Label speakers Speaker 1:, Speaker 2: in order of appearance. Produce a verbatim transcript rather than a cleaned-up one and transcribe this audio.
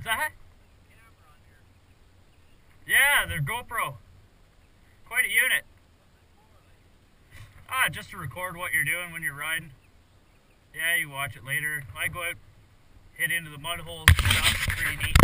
Speaker 1: What's that? Yeah, they're GoPro. Quite a unit. Ah, just to record what you're doing when you're riding. Yeah, you watch it later. I go out, hit into the mud holes and stuff. It's pretty neat.